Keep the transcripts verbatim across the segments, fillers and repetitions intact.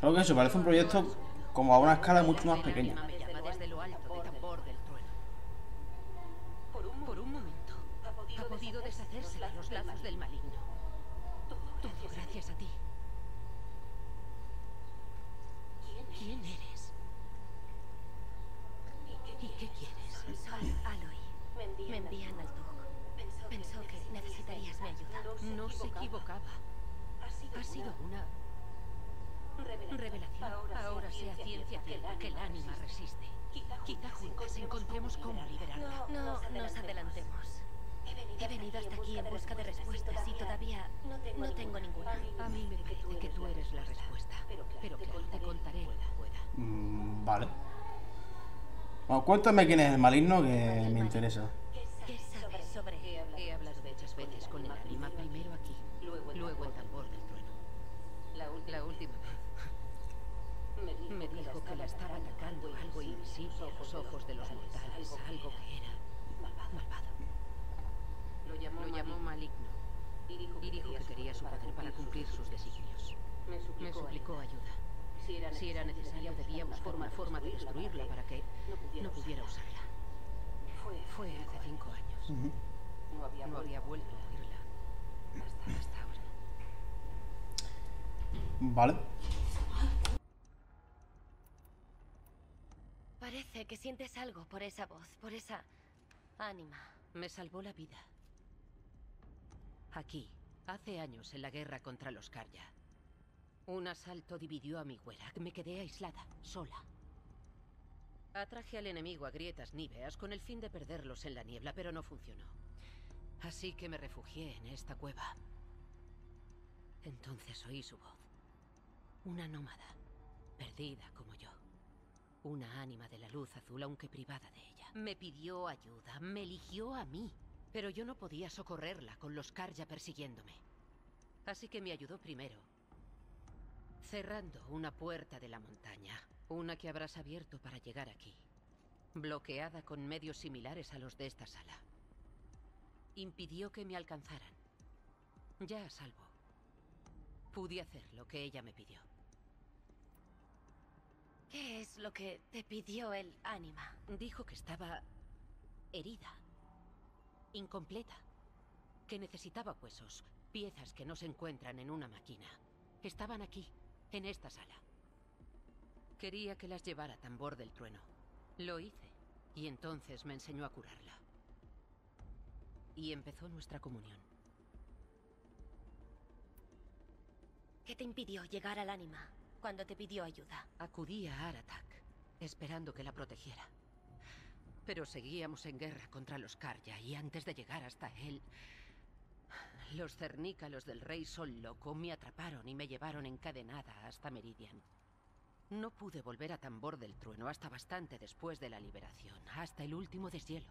Solo que eso parece un proyecto como a una escala mucho más pequeña. Me llama desde lo alto de Tambor del Trueno. Por un, por un momento ha podido deshacerse de los lazos del maligno. Todo gracias a ti. ¿Quién eres? ¿Y qué quieres? Soy Aloy. Me envían al Tug. Pensó que necesitarías mi ayuda. No se equivocaba. Ha sido una revelación. Ahora sea ciencia cierta que el ánima resiste. Quizá juntos encontremos cómo liberarla. No nos adelantemos. He venido hasta aquí en busca de respuestas y todavía no tengo ninguna. A mí me parece que tú eres la respuesta. Pero claro, te contaré cuando pueda. Mm, vale. Bueno, cuéntame quién es el maligno, que me interesa. ¿Qué sabes sobre él? He hablado muchas veces con el ánima, primero aquí, luego en Tambor del Trueno. La última vez me dijo que la estaba atacando algo invisible a los ojos de los mortales, algo que era malvado. Lo llamó maligno y dijo que quería su poder para cumplir sus designios. Me suplicó ayuda. Si era necesario, debía buscar una forma de destruirla para que no pudiera usarla. Fue hace cinco años. Uh-huh. No había vuelto a oírla hasta ahora. Vale. Parece que sientes algo por esa voz, por esa ánima. Me salvó la vida. Aquí, hace años en la guerra contra los Karja. Un asalto dividió a mi güera. Me quedé aislada, sola. Atraje al enemigo a grietas níveas con el fin de perderlos en la niebla, pero no funcionó. Así que me refugié en esta cueva. Entonces oí su voz. Una nómada, perdida como yo. Una ánima de la luz azul, aunque privada de ella. Me pidió ayuda, me eligió a mí. Pero yo no podía socorrerla con los Karja persiguiéndome. Así que me ayudó primero, cerrando una puerta de la montaña. Una que habrás abierto para llegar aquí. Bloqueada con medios similares a los de esta sala. Impidió que me alcanzaran. Ya a salvo. Pude hacer lo que ella me pidió. ¿Qué es lo que te pidió el ánima? Dijo que estaba herida. Incompleta. Que necesitaba huesos. Piezas que no se encuentran en una máquina. Estaban aquí, en esta sala. Quería que las llevara a Tambor del Trueno. Lo hice. Y entonces me enseñó a curarla. Y empezó nuestra comunión. ¿Qué te impidió llegar al ánima cuando te pidió ayuda? Acudí a Aratak, esperando que la protegiera. Pero seguíamos en guerra contra los Karja, y antes de llegar hasta él, los cernícalos del rey Sol Loco me atraparon y me llevaron encadenada hasta Meridian. No pude volver a Tambor del Trueno hasta bastante después de la liberación, hasta el último deshielo.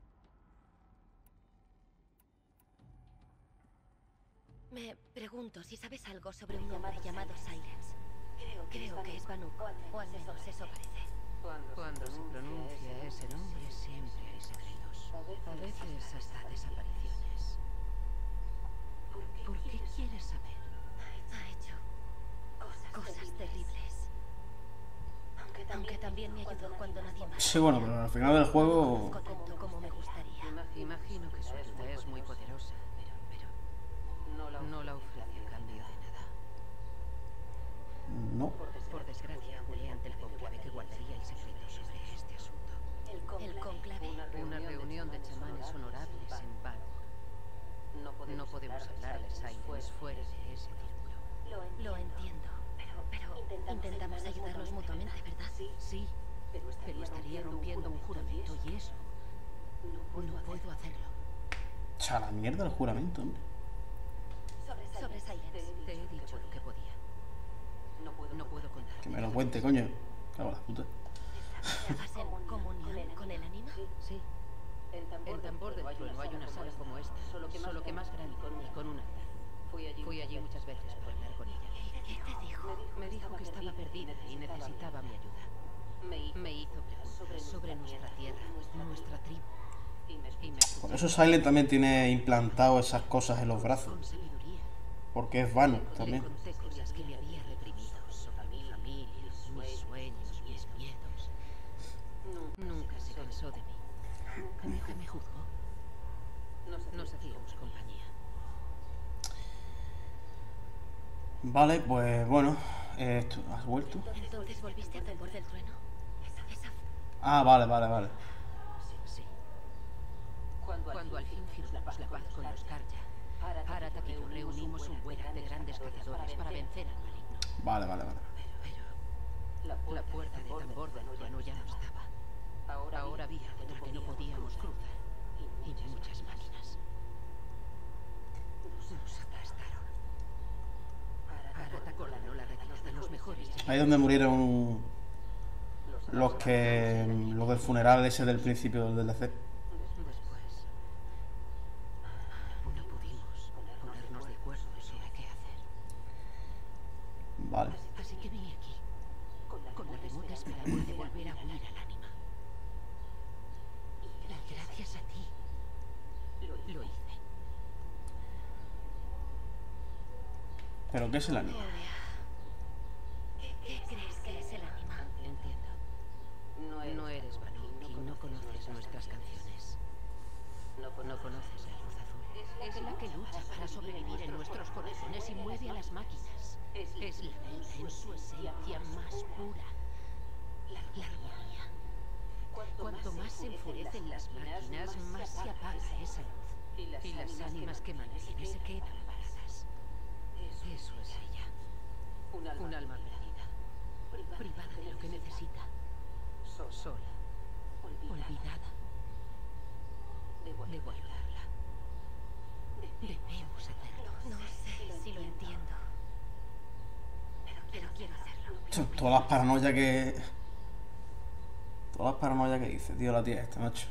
Me pregunto si sabes algo sobre un hombre llamado Silence. Creo que es Banuk, o al menos eso parece. Cuando se pronuncia ese nombre siempre hay secretos. A veces hasta desapariciones. ¿Por qué quieres saber? Ha hecho cosas terribles. Aunque también me ayudó cuando nadie más. Sí, bueno, pero al final del juego... Contento como me gustaría. Imagino que su ayuda es muy poderosa, pero, pero no la ofrece a cambio de nada. No. Por desgracia, juré ante el conclave que guardaría el secreto sobre este asunto. El conclave. Una reunión de chamanes honorables en Banuk. No podemos hablar de Silence fuera de ese círculo. Lo entiendo. Pero intentamos ayudarnos mutuamente, ¿verdad? Sí, pero estaría rompiendo un juramento y eso no puedo hacerlo. O sea, la mierda del juramento, hombre. Sobre Silence. Te he dicho lo que podía. No puedo contar. Que me lo cuente, coño. Cago en la puta. ¿Estabas en comunión con el ánima? Sí. En Tambor del Trueno hay una sala como esta, solo que más grande y con un altar. Fui allí muchas veces para hablar con ella. ¿Qué te dijo? Me dijo que estaba perdida y necesitaba mi ayuda. Me hizo preguntas sobre nuestra tierra, nuestra tribu. Y me Por eso Silent también tiene implantado esas cosas en los brazos. con sabiduría. Porque es vano Le también. conté cosas que me había reprimido sobre mi familia Vale, pues bueno. Eh, esto, ¿has vuelto? Entonces volviste a Tambor del Trueno. Esa... Ah, vale, vale, vale. Sí. Cuando al fin firmamos la paz con los Karja, Aratak y yo reunimos un buera de grandes cazadores para vencer al maligno. Vale, vale, vale. Pero la puerta de Tambor del Trueno ya no estaba. Ahora había otra que no podíamos cruzar. Y muchas máquinas. Nos aplastaron. Aratak ordenó la retirada de los mejores. Ahí donde murieron los que... los del funeral ese del principio del D L C. Después no pudimos ponernos de acuerdo sobre qué hacer. Vale. Así que vine aquí, con la remota esperanza de volver a unir al ánima. Y gracias a ti, lo hice. ¿Pero qué es el anime? ¿Qué crees que es el ánima? Entiendo. No eres Banuk y no conoces nuestras canciones. No conoces la luz azul. Es la que lucha para sobrevivir en nuestros corazones y mueve a las máquinas. Es la vida en su esencia más pura. La armonía. Cuanto más se enfurecen las máquinas, más se apaga esa luz. Y las ánimas que mantiene se quedan paradas. Eso es ella. Un alma perdida. Privada de lo que necesita. Sola. Olvidada. Devolverla. Debemos hacerlo. No sé si lo entiendo. Pero quiero hacerlo. Todas las paranoias que... Todas las paranoias que dice, tío, la tía esta, macho.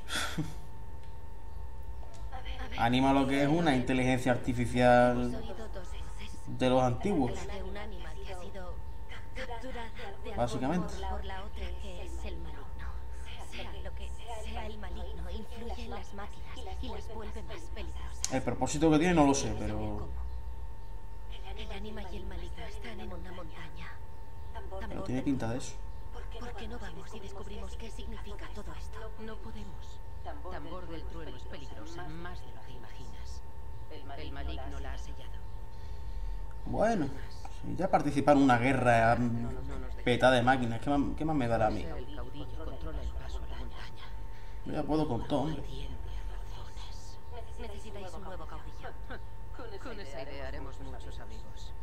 Anima lo que es una inteligencia Hemos artificial oído dos voces. de los antiguos. La de un animal que ha sido capturada de algún Básicamente. modo por la otra que es el maligno. Sea lo que sea el maligno, influye en las máquinas y las vuelve más peligrosas. El propósito que tiene no lo sé, No sé pero... cómo. El ánima y el maligno están en una montaña. Pero tiene pinta de eso. ¿Por qué no vamos y descubrimos qué significa todo esto? No podemos. Tambor del Trueno es peligrosa, más de lo que imaginas. El maligno la ha sellado. Bueno, si ya participar en una guerra mm, peta de máquinas, ¿qué más, qué más me dará a mí? El caudillo controla el paso a la montaña. Yo ya puedo con todo, hombre. Tiene razones. Necesitáis un nuevo caudillo. Con esa idea haremos muchos amigos.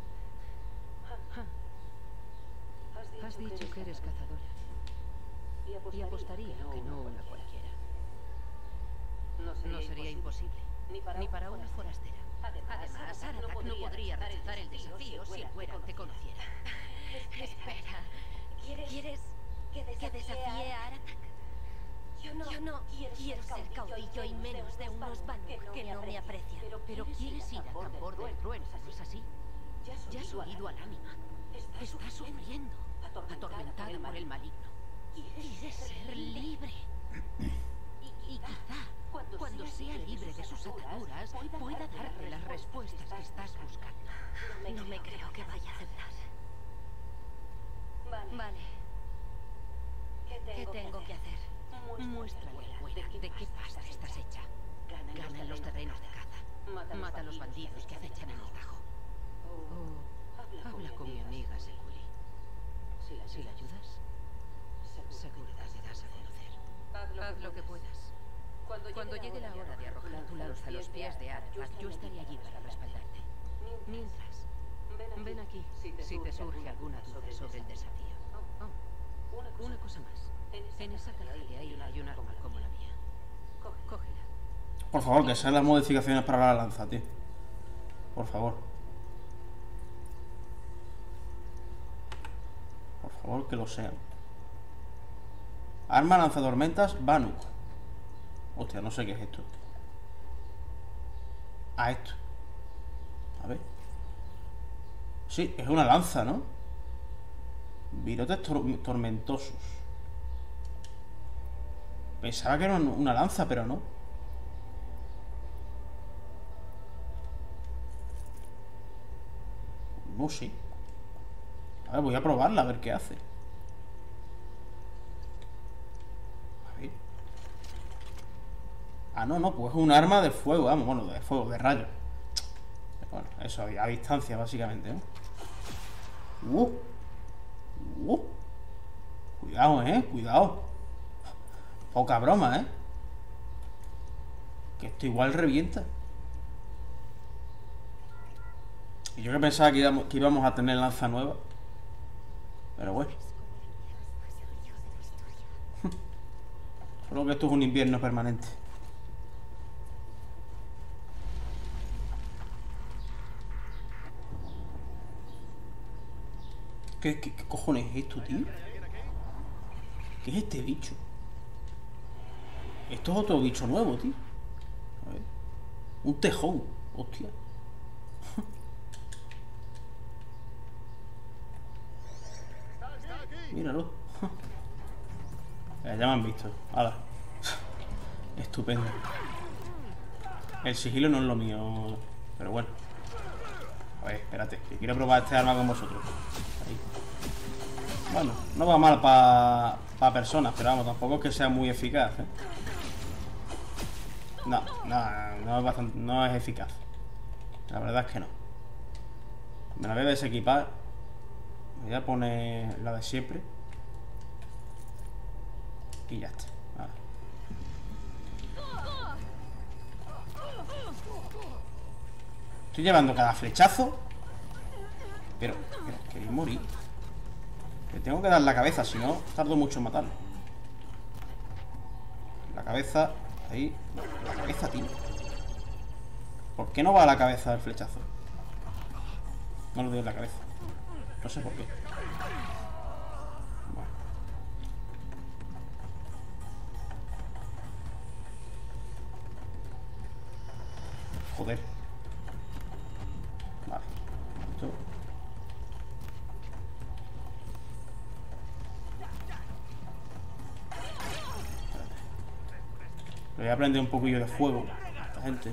Has dicho que eres cazadora. Y apostaría que no una cualquiera. No sería imposible. Ni para una forastera. Además, Aratak no podría rechazar el desafío si el Buera te conociera. Espera. ¿Quieres que desafíe a Aratak? Yo no, Yo no quiero ser caudillo y menos de unos Banuk que no me aprecian. Pero quieres ir a Tambor del Trueno, ¿no es así? Ya has oído al ánima. Está sufriendo, atormentada por el maligno. Quieres ser libre. Y quizá, cuando sea libre de sus ataduras, pueda darte las respuestas que estás buscando. No me creo que vaya a aceptar. Vale. ¿Qué tengo que hacer? Muéstrale al Buera de qué pasta estás hecha. Gana en los terrenos de caza. Mata a los bandidos que acechan en el Tajo. Oh, habla con mi amiga Seculi. Si la ayudas, seguro que te das a conocer. Haz lo que puedas. Cuando llegue la hora de arrojar tu lanza a los pies de Aratak, yo estaré allí para respaldarte. Mientras, ven aquí si te surge alguna duda sobre el desafío. Oh, una cosa más. En esa caja de ahí hay un arma como la mía. Cógela. Por favor, que sean las modificaciones para la lanza, tío. Por favor. Por favor, que lo sean. Arma lanzatormentas Banuk. Hostia, no sé qué es esto. Ah, esto. A ver. Sí, es una lanza, ¿no? Virotes tor tormentosos. Pensaba que era una lanza, pero no. No sé. A ver, voy a probarla, a ver qué hace. A ver. Ah, no, no, pues es un arma de fuego, vamos, bueno, de fuego, de rayo. Bueno, eso, a distancia, básicamente, ¿no? Uh. Uh. Cuidado, eh. Cuidado. Poca broma, eh. Que esto igual revienta. Y yo que pensaba que íbamos, que íbamos a tener lanza nueva. Pero bueno. Creo que esto es un invierno permanente. ¿Qué, qué, qué cojones es esto, tío? ¿Qué es este bicho? Esto es otro bicho nuevo, tío. A ver. Un tejón. Hostia. Míralo. Ya me han visto. Hala. Estupendo. El sigilo no es lo mío. Pero bueno. A ver, espérate, que quiero probar este arma con vosotros. Ahí. Bueno, no va mal para pa personas, pero vamos, tampoco es que sea muy eficaz, ¿eh? No, no, no es, bastante, no es eficaz. La verdad es que no. Me la voy a desequipar. Me voy a poner la de siempre. Y ya está. Vale. Estoy llevando cada flechazo. Pero, pero queréis morir. Le tengo que dar la cabeza, si no, tardo mucho en matarlo. La cabeza, ahí. La cabeza, tío. ¿Por qué no va a la cabeza el flechazo? No lo doy en la cabeza. No sé por qué. Bueno. Joder. Vale. Esto. Le voy a prender un poquillo de fuego a esta gente.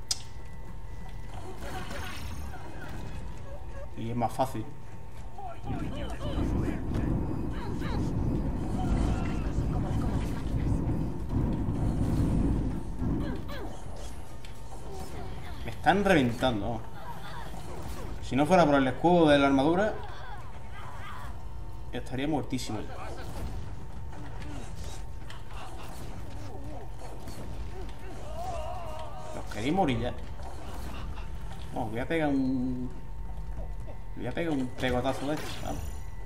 Y es más fácil. Me están reventando. Si no fuera por el escudo de la armadura, estaría muertísimo. Los queréis morir ya. Oh, voy a pegar un... Voy a pegar un pegotazo de estos, ¿vale?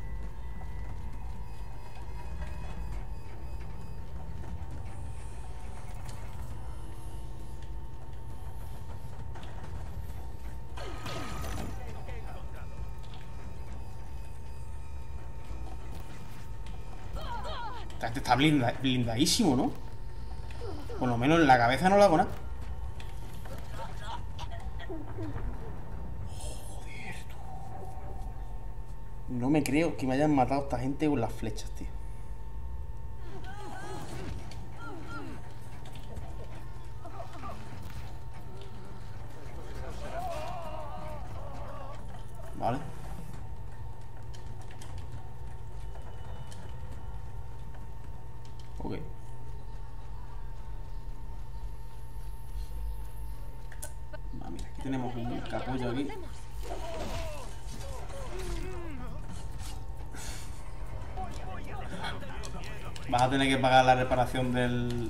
Este está blinda, blindadísimo, ¿no? Por lo menos en la cabeza no le hago nada. Joder, tú. No me creo que me hayan matado a esta gente con las flechas, tío. Vale. Ok. Ah, mira, aquí tenemos un capullo aquí. Vas a tener que pagar la reparación del...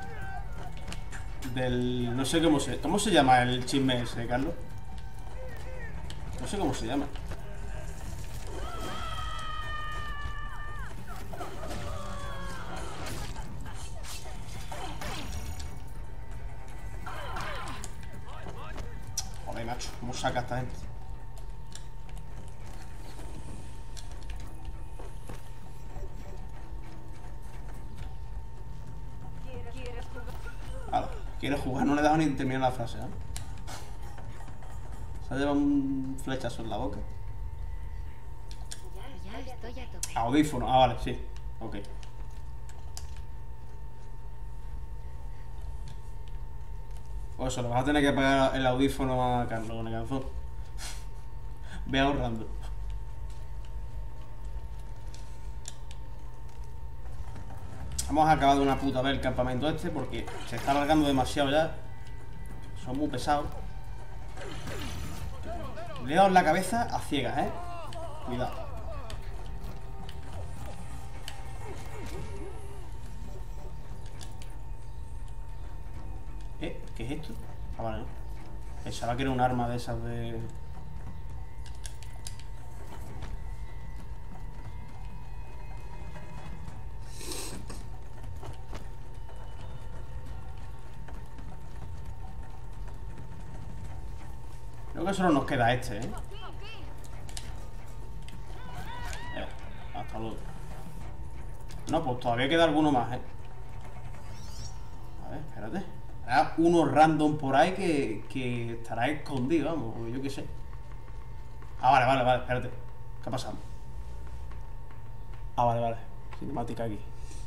Del... No sé cómo se... ¿Cómo se llama el chisme ese, Carlos? No sé cómo se llama. Joder, macho, ¿cómo saca esta gente? Ahora, ¿quieres jugar? No le he dado ni terminar la frase, ¿eh? Se ha llevado un flechazo en la boca. Ya, ya estoy a tope. Audífono, ah, vale, sí. Ok. Pues eso, le vas a tener que pagar el audífono a Carlos Neganzón. Ve ahorrando. Vamos a acabar de una puta vez el campamento este porque se está alargando demasiado ya. Son muy pesados. Le he dado en la cabeza a ciegas, ¿eh? Cuidado. ¿Eh? ¿Qué es esto? Ah, vale, ¿no? Pensaba que era un arma de esas de... Creo que solo nos queda este, ¿eh? eh hasta luego. No, pues todavía queda alguno más, ¿eh? A ver, espérate. Habrá uno random por ahí que, que estará escondido, vamos, o yo qué sé. Ah, vale, vale, vale, espérate. ¿Qué ha pasado? Ah, vale, vale. Cinemática aquí.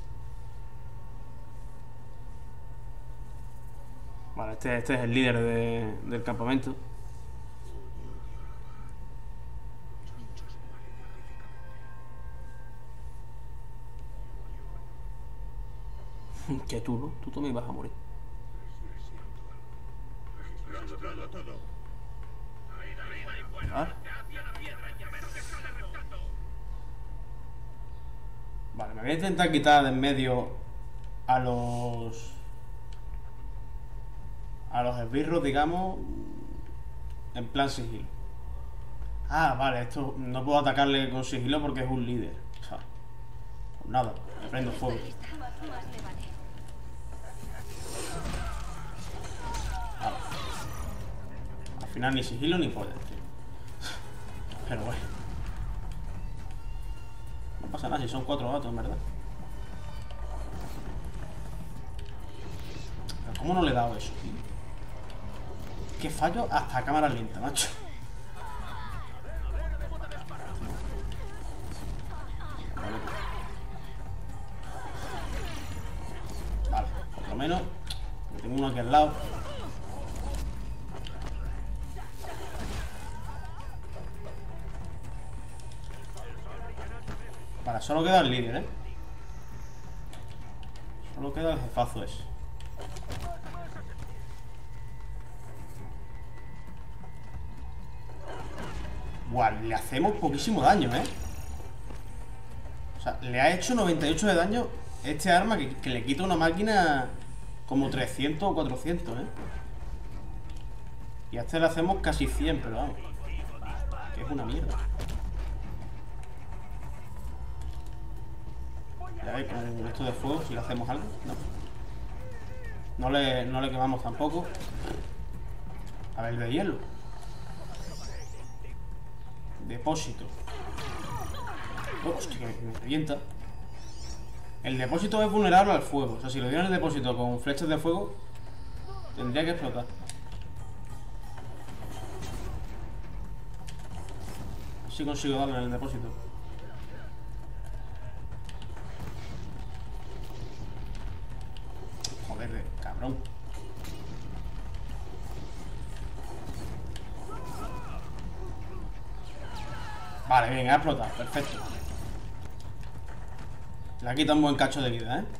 Vale, este, este es el líder de, del campamento. Que tú, ¿no? Tú también vas a morir. ¿Ah? Vale, me voy a intentar quitar de en medio a los... a los esbirros, digamos, en plan sigilo. Ah, vale, esto no puedo atacarle con sigilo porque es un líder. O sea, pues nada, me prendo fuego. Vale. Al final ni sigilo ni poder, tío. Pero bueno. No pasa nada si son cuatro gatos, en verdad. Pero ¿cómo no le he dado eso, tío? Qué fallo hasta a cámara lenta, macho. Vale. Vale, por lo menos tengo uno aquí al lado. Vale, solo queda el líder, ¿eh? Solo queda el jefazo ese. Guau, le hacemos poquísimo daño, ¿eh? O sea, le ha hecho noventa y ocho de daño este arma que, que le quita una máquina como trescientos o cuatrocientos, ¿eh? Y a este le hacemos casi cien, pero vamos, que es una mierda. Ya veis, con esto de fuego, si le hacemos algo, no. No le, no le quemamos tampoco. A ver, el de hielo. Depósito. Oh, hostia, que me, me revienta. El depósito es vulnerable al fuego. O sea, si lo dieran el depósito con flechas de fuego, tendría que explotar. A ver si consigo darle en el depósito. Joder, de cabrón. Vale, bien, ha explotado, perfecto. Le ha quitado un buen cacho de vida, ¿eh?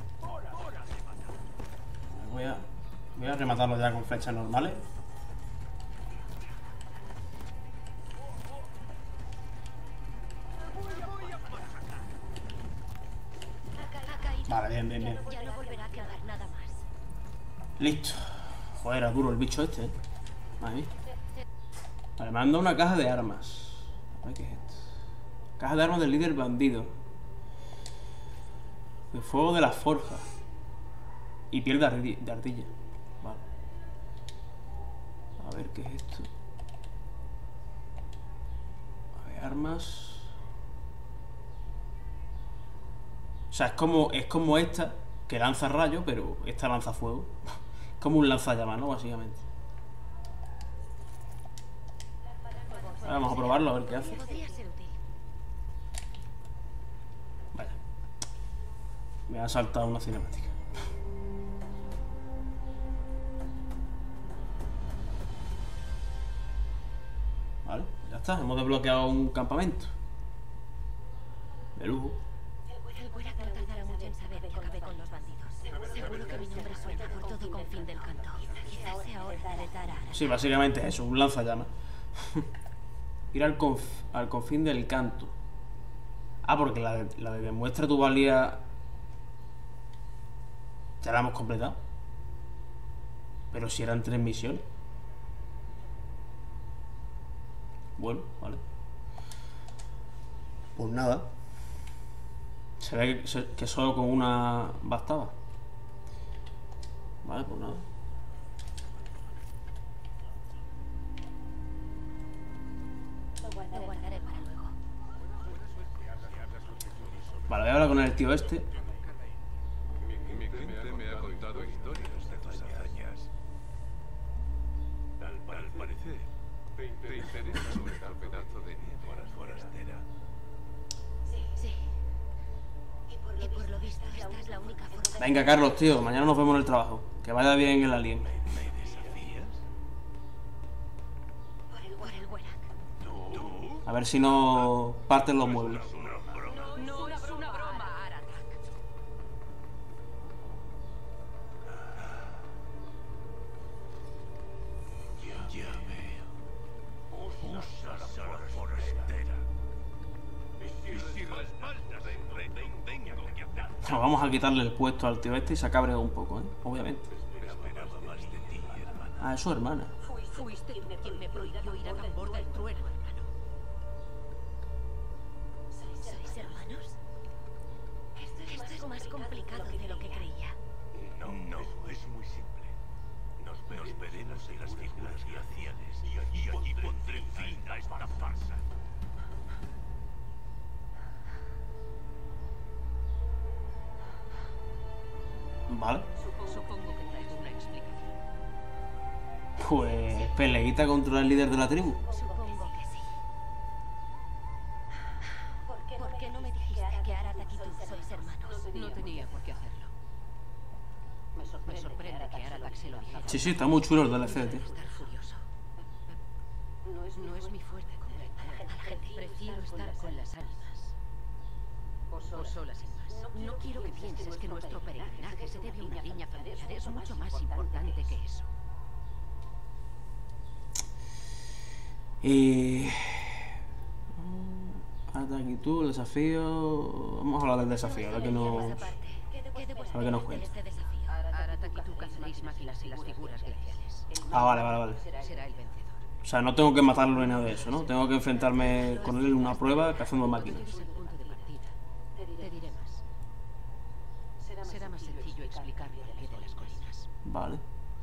Voy a, voy a rematarlo ya con flechas normales. Vale, bien, bien, bien. Listo. Joder, era duro el bicho este, ¿eh? Madre mía. Vale, me han dado una caja de armas. A ver qué es esto. Caja de armas del líder bandido. De fuego de la forja. Y piel de, ardi de ardilla. Vale. A ver qué es esto. A ver, armas. O sea, es como, es como esta, que lanza rayos, pero esta lanza fuego. Es como un lanzallamas, ¿no? Básicamente. Ahora vamos a probarlo, a ver qué hace. Vaya. Me ha saltado una cinemática. Vale, ya está. Hemos desbloqueado un campamento. De lujo. Seguro que mi nombre suena por todo confín del canto. Quizás sea hora de retar a... Sí, básicamente es eso, un lanzallamas. Ir al, conf al confín del canto. Ah, porque la de, la de demuestra tu valía ya la hemos completado. Pero si eran tres misiones. Bueno, vale. Pues nada. Se ve que, que solo con una bastaba. Vale, pues nada. Lo guardaré para luego. Vale, voy a hablar con el tío este. Mi gente me ha contado historias de tus hazañas. Al parecer, te interesa sobre tal pedazo de nieve forastera. Sí. Y por lo visto, esta es la única forma. Venga, Carlos, tío, mañana nos vemos en el trabajo. Que vaya bien el alien. ¿Me desafías? Por el, por el Werak. ¿Tú? A ver si no parten los muebles. No es una broma, Aratak. Ya veo. Usa la forastera. Y si respaldas el rey, tengo que hacer. Vamos a quitarle el puesto al tío este y se ha cabreado un poco, ¿eh? Obviamente. Esperaba más de ti, hermana. Ah, es su hermana. Fuiste tú quien me prohibió ir a Tambor del Trueno, hermano. ¿Sois hermanos? Esto es más complicado de lo que creía. No, no, es muy simple. Nos, nos veremos en las figuras glaciales y allí pondré fin a esta farsa. Vale. Supongo que traes una explicación. Pues peleita contra el líder de la tribu. Supongo que sí. ¿Por qué no me dijiste que Aratak y tú sois hermanos? No tenía por qué hacerlo. Me sorprende que Aratak se lo dijera. Sí, sí, está muy chulo el D L C, tío. Estar furioso. No es mi fuerte comprender a la gente. Prefiero estar con las ánimas. O solas en paz. No quiero que pienses que nuestro peregrinaje se debe a una riña familiar. Es mucho más importante que eso. Y... Aratak y tú, el desafío... Vamos a hablar del desafío, a ver que no... A ver qué nos cuenta. Este desafío. Aratak y tú cazaréis máquinas y las figuras glaciales. Ah, vale, vale, vale. Será el vencedor. O sea, no tengo que matarlo ni nada de eso, ¿no? Tengo que enfrentarme con él en una prueba cazando máquinas. Es el punto de partida. Te diré más. Será más sencillo explicarlo al pie de las colinas. Vale.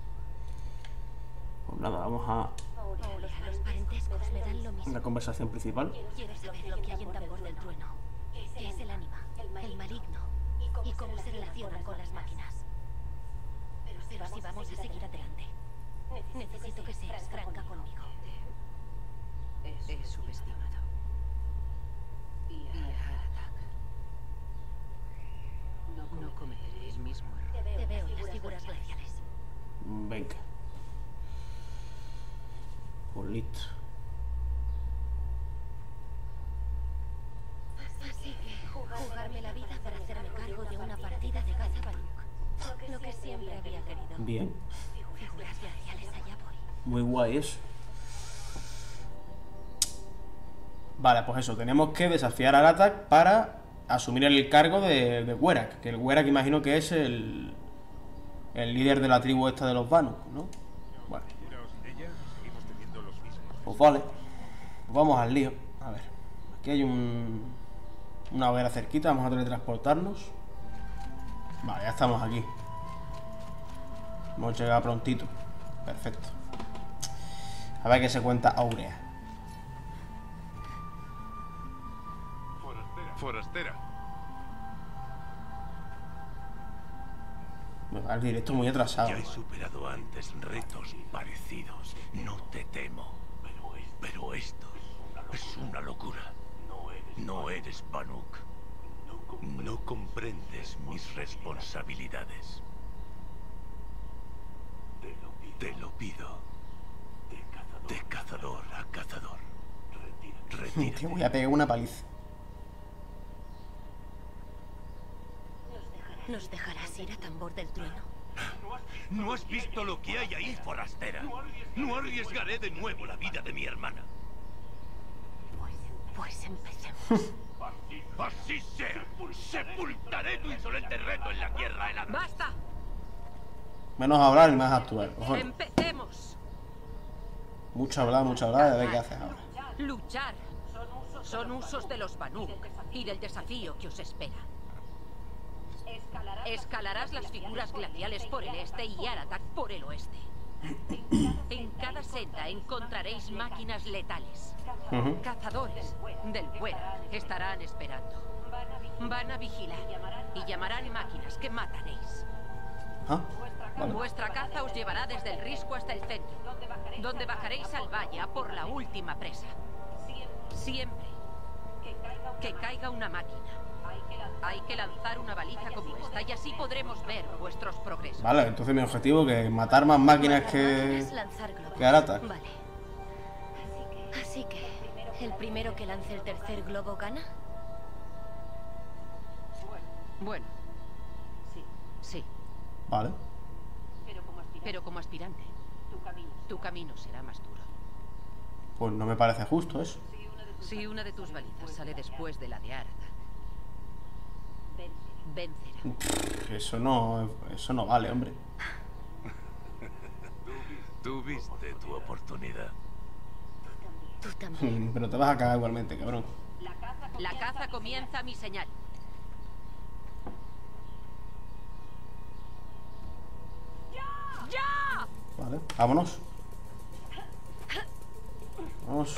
Pues nada, vamos a Ahora, los parentescos me dan lo mismo. la conversación principal. Quiero saber lo que hay en Tambor del Trueno. ¿Qué es el ánima? El maligno. ¿Y cómo se relacionan con las máquinas? Pero si vamos a seguir adelante, necesito que seas franca conmigo. He subestimado. Y a Aratak. No cometeré el mismo error. Te veo en las figuras glaciales. Venga. Pues listo. Así que jugarme la vida para hacerme cargo de una partida de Gaza Banuk. Lo que siempre había querido. Bien. Figuras glaciales, allá voy. Muy guay eso. Vale, pues eso. Tenemos que desafiar a Aratak para asumir el cargo de, de Werak. Que el Werak imagino que es el... El líder de la tribu esta de los Banuk, ¿no? Vale. Pues vale. Pues vamos al lío. A ver. Aquí hay un... Una hoguera cerquita. Vamos a teletransportarnos. Vale, ya estamos aquí. Hemos llegado prontito. Perfecto. A ver qué se cuenta Aurea. Forastera. El directo muy atrasado. Ya he superado antes retos parecidos. No te temo. Pero esto es una locura. No eres Banuk. No comprendes mis responsabilidades. Te lo pido. De cazador a cazador. Retírate. Te voy a pegar una paliza. ¿Nos dejarás ir a Tambor del Trueno? ¿No has visto lo que hay ahí, forastera? No arriesgaré de nuevo la vida de mi hermana. Pues empecemos. Así sea. Sepultaré tu insolente reto en la tierra helada. ¡Basta! Menos hablar y más actuar. Cojones. ¡Empecemos! Mucho hablar, mucho hablar, y a ver qué haces ahora. Luchar. Son usos de los Banuk y del desafío que os espera. Escalarás las figuras glaciales por el este y Aratak por el oeste. En cada senda encontraréis máquinas letales. Uh-huh. Cazadores del Buera estarán esperando. Van a vigilar y llamarán máquinas que mataréis. Ah, vale. Vuestra caza os llevará desde el risco hasta el centro, donde bajaréis al valle a por la última presa. Siempre que caiga una máquina, hay que lanzar una baliza como esta y así podremos ver vuestros progresos. Vale, entonces mi objetivo que es matar más máquinas Matar que... máquinas, lanzar globos. que Aratak. Vale. Así que, ¿el primero que lance el tercer globo gana? Bueno, sí, Vale. pero como aspirante, tu camino será más duro. Pues no me parece justo eso. Si una de tus balizas sale después de la de Aratak, vencerá. Pff, Eso no... Eso no vale, hombre. Tuviste tu oportunidad. Tú también. Pero te vas a cagar igualmente, cabrón. La caza comienza a mi señal. ¡Ya! Vale, vámonos. Vamos.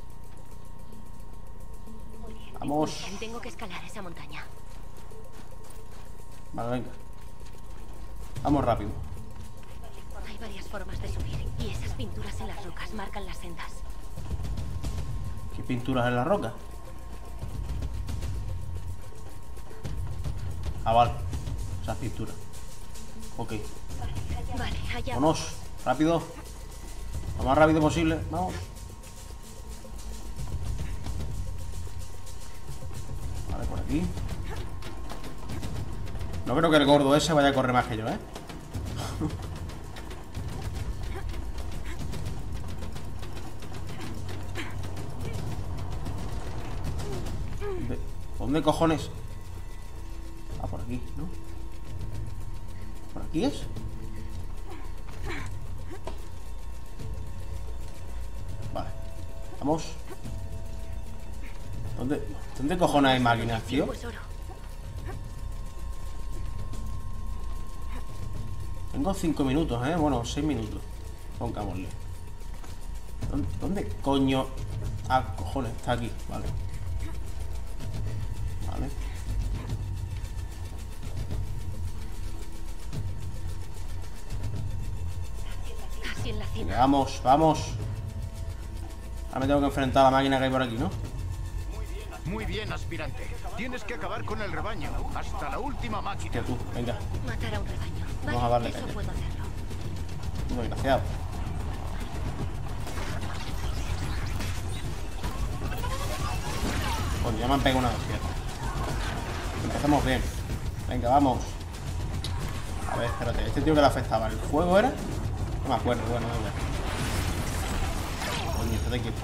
Vamos. Muy bien, tengo que escalar esa montaña. Vale, venga. Vamos rápido. Hay varias formas de subir y esas pinturas en las rocas marcan las sendas. ¿Qué pinturas en la roca? Ah, vale. Esas pinturas. Ok. Vale, allá. Vámonos. Rápido. Lo más rápido posible. Vamos. Vale, por aquí. No creo que el gordo ese vaya a correr más que yo, ¿eh? ¿Dónde, ¿Dónde cojones? Ah, por aquí, ¿no? ¿Por aquí es? Vale. Vamos. ¿Dónde, ¿Dónde cojones hay máquinas, tío? Pues oro. Tengo cinco minutos, ¿eh? Bueno, seis minutos. Pongámosle. ¿Dónde, ¿Dónde coño? Ah, cojones, está aquí. Vale. Vale. Casi en la cima. Venga, vamos, vamos. Ahora me tengo que enfrentar a la máquina que hay por aquí, ¿no? Muy bien, aspirante. Tienes que acabar con el rebaño hasta la última máquina. Que tú, venga. Matar a un rebaño. Vale, Vamos a darle eso caña. puedo hacerlo. Muy desgraciado. Coño, ya me han pegado una hostia. Empezamos bien. Venga, vamos. A ver, espérate. ¿Este tío que le afectaba? ¿El fuego era? No me acuerdo, bueno, venga. Coño, estate quieto.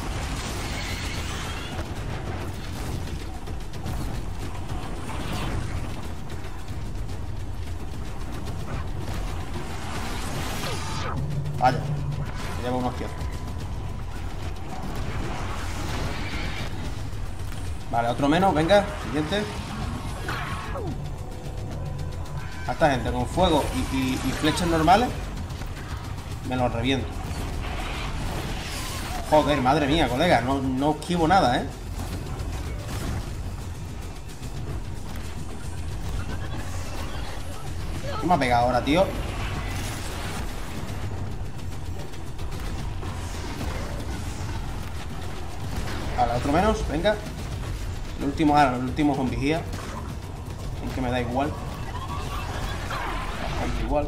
Vaya, me llevo unos tiempos. Vale, otro menos, venga, siguiente. A esta gente con fuego y, y, y flechas normales me los reviento. Joder, madre mía, colega, no, no esquivo nada, ¿eh? ¿Qué me ha pegado ahora, tío? Vale, otro menos, venga. El último, ah, el último con vigía. Aunque me da igual. Bastante igual.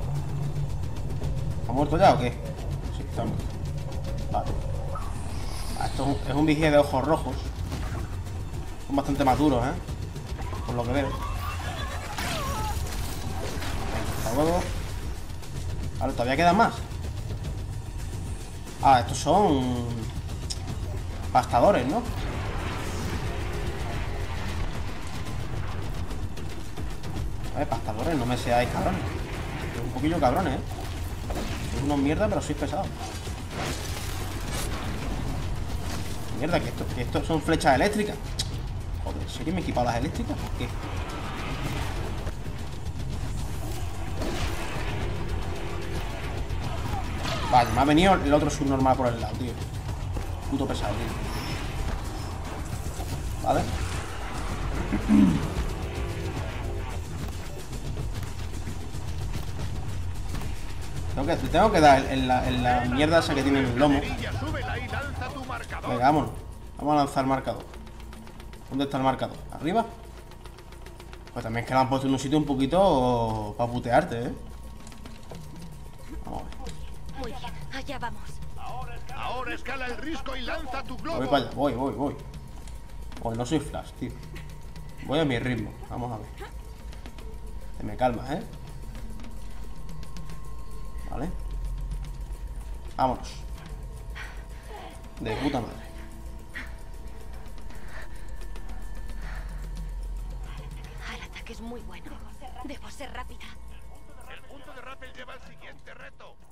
¿Ha muerto ya o qué? Sí, está muerto. Vale. Ah, esto es un, es un vigía de ojos rojos. Son bastante maduros, ¿eh? Por lo que veo. Venga, hasta luego. Vale, todavía quedan más. Ah, estos son... pastadores, ¿no? ver, pastadores, no me seáis cabrones. Sois un poquillo cabrones, ¿eh? Sois unos mierda, pero sois pesados. Mierda, que esto, que esto son flechas eléctricas. Joder, ¿en serio me he equipado las eléctricas? ¿Por qué? Vale, me ha venido el otro subnormal por el lado, tío. Puto pesado, tío. Vale. Tengo que, tengo que dar en la, en la mierda esa que tiene en el lomo. Venga, vámonos. Vamos a lanzar marcador. ¿Dónde está el marcador? ¿Arriba? Pues también es que lo han puesto en un sitio un poquito para putearte, ¿eh? Vamos a ver. Muy bien, allá vamos. Ahora escala el risco y lanza tu globo. Voy para allá, voy, voy, voy. Voy, no soy Flash, tío. Voy a mi ritmo, vamos a ver. Te me calmas, ¿eh? Vale. Vámonos. De puta madre. El ataque es muy bueno. Debo ser rápida. El punto de rappel lleva al siguiente reto.